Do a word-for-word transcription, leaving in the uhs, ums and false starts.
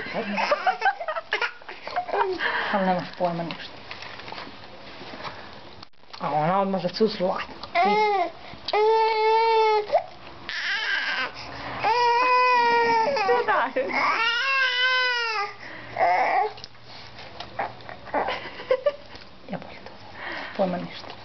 Ali nemaš pojma ništa. A ona odmah zacuslila. Što daješ? Ja bolje to. Pojma ništa.